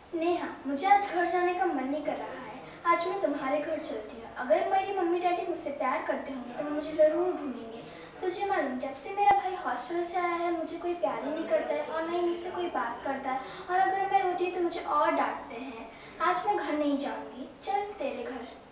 नेहा, मुझे आज घर जाने का मन नहीं कर रहा है। आज मैं तुम्हारे घर चलती हूँ। अगर मेरी मम्मी डैडी मुझसे प्यार करते होंगे तो वो मुझे ज़रूर ढूंढेंगे। तुझे मालूम, जब से मेरा भाई हॉस्टल से आया है मुझे कोई प्यार ही नहीं करता है और ना ही मुझसे कोई बात करता है, और अगर मैं रोती हूँ तो मुझे और डांटते हैं। आज मैं घर नहीं जाऊँगी। चल तेरे घर।